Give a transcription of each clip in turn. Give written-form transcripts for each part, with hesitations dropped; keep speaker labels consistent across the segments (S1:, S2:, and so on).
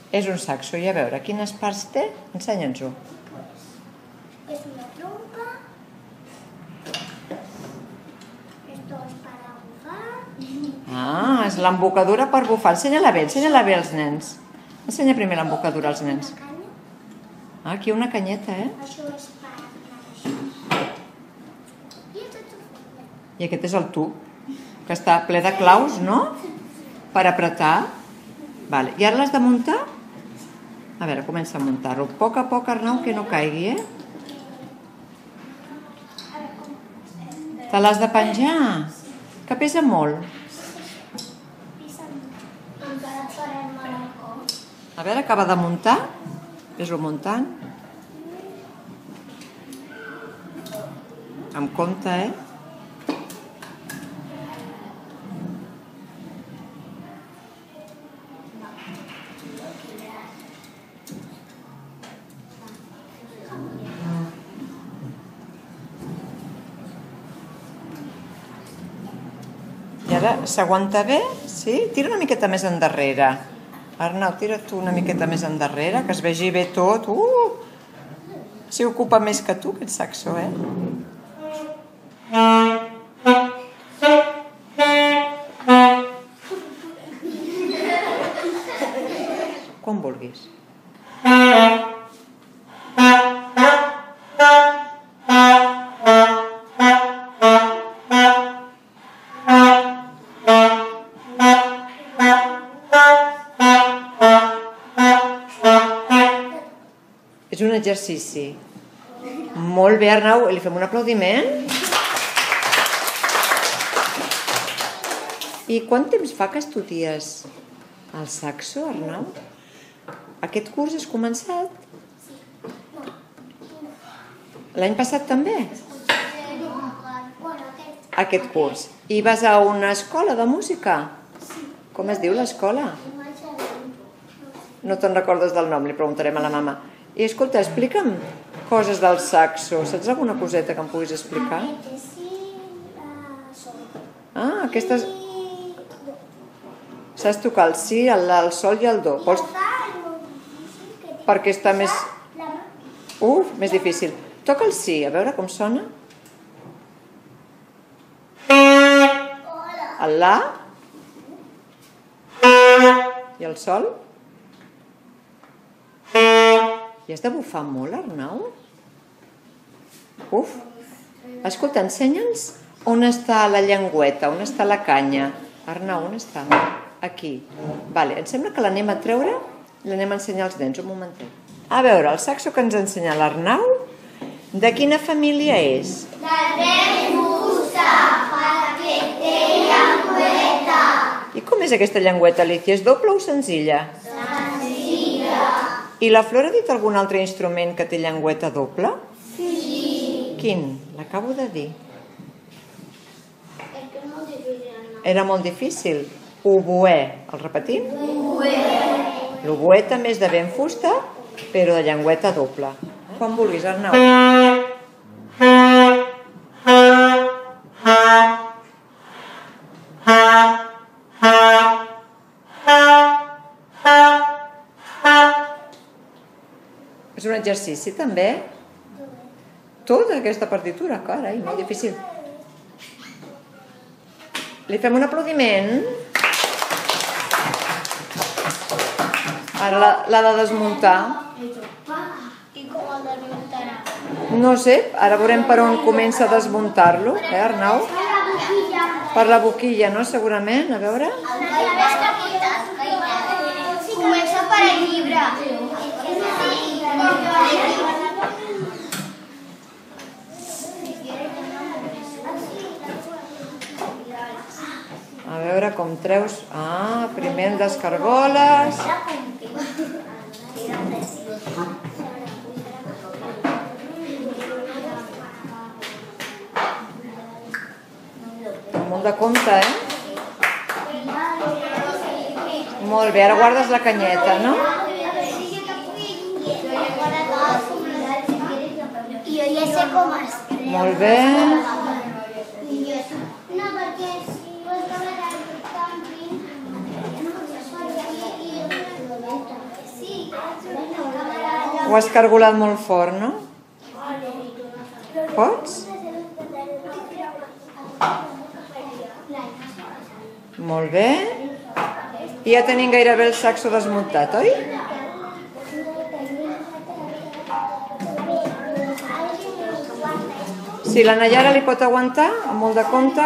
S1: És un saxo, i a veure, quines parts té? Ensenya'ns-ho.
S2: Es una trompa. Esto es para bufar.
S1: Ah, és l'embocadura per bufar. Ensenya-la bé als nens. Ensenya primer l'embocadura als nens.
S2: Una canya.
S1: Ah, aquí una canyeta,
S2: Això és per apretar això. I esto es...
S1: I aquest és el tub, que està ple de claus, no? Per apretar. Vale. I ara l'has de muntar? A veure, comença a muntar-lo. A poc, Arnau, que no caigui, Te l'has de penjar, que pesa molt.
S2: Encara farem mal al cor.
S1: A veure, acaba de muntar. Ves-lo muntant. Amb compte, I ara s'aguanta bé? Sí? Tira una miqueta més endarrere. Arnau, tira tu una miqueta més endarrere, que es vegi bé tot. Si ocupa més que tu, aquest saxo, Quan vulguis. És un exercici. Molt bé, Arnau. Li fem un aplaudiment. I quant temps fa que estudies el saxo, Arnau? Aquest curs has començat? L'any passat també? Aquest curs. I vas a una escola de música? Com es diu l'escola? No te'n recordes del nom, li preguntarem a la mama. I escolta, explica'm coses del saxo. Saps alguna coseta que em puguis explicar? Ah, aquestes... Saps tocar el si, el sol i el do. Vols... Perquè està més... més difícil. Toca el si, a veure com sona. El la. I el sol. I has de bufar molt, Arnau? Escolta, ensenya'ns on està la llengüeta, on està la canya. Arnau, on està? Aquí. Vale, em sembla que l'anem a treure i l'anem a ensenyar als nens. Un momentet. A veure, el saxo que ens ensenya l'Arnau, de quina família és?
S2: De fusta, perquè té llengüeta.
S1: I com és aquesta llengüeta, Alicia? És doble o senzilla?
S2: Senzilla.
S1: I la Flor ha dit algun altre instrument que té llengüeta doble?
S2: Sí.
S1: Quin? L'acabo de dir. Era molt difícil. Oboè. El repetim? L'oboè també és de ben fusta, però de llengüeta doble. Quan vulguis, Arnau. És un exercici, també? Tota aquesta partitura, carai, molt difícil. Li fem un aplaudiment. Ara l'ha de desmuntar.
S2: I com el desmuntarà?
S1: No sé, ara veurem per on comença a desmuntar-lo, Arnau? Per la boquilla, no? Segurament, a veure.
S2: Comença per el llibre.
S1: A veure com treus... Ah, primer el descargoles. Molt de compte, Molt bé, ara guardes la canyeta, no?
S2: Jo ja sé com es treu.
S1: Molt bé.
S2: No, perquè si vols veure el càmping... Sí,
S1: Ho has cargolat molt fort, no? Pots? Molt bé. I ja tenim gairebé el saxo desmuntat, oi? Si la Nayara li pot aguantar, amb molt de compte.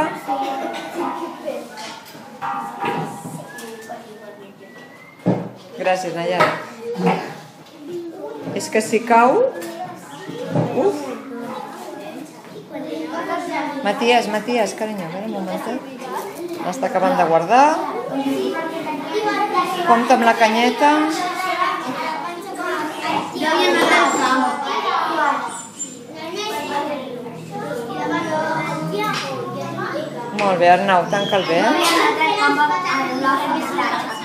S1: Gràcies, Nayara. És que si cau... Uf! Matías, carinyo, a veure un momentet. L'està acabant de guardar. Compte amb la canyeta. Molt bé, Arnau, tanca'l bé.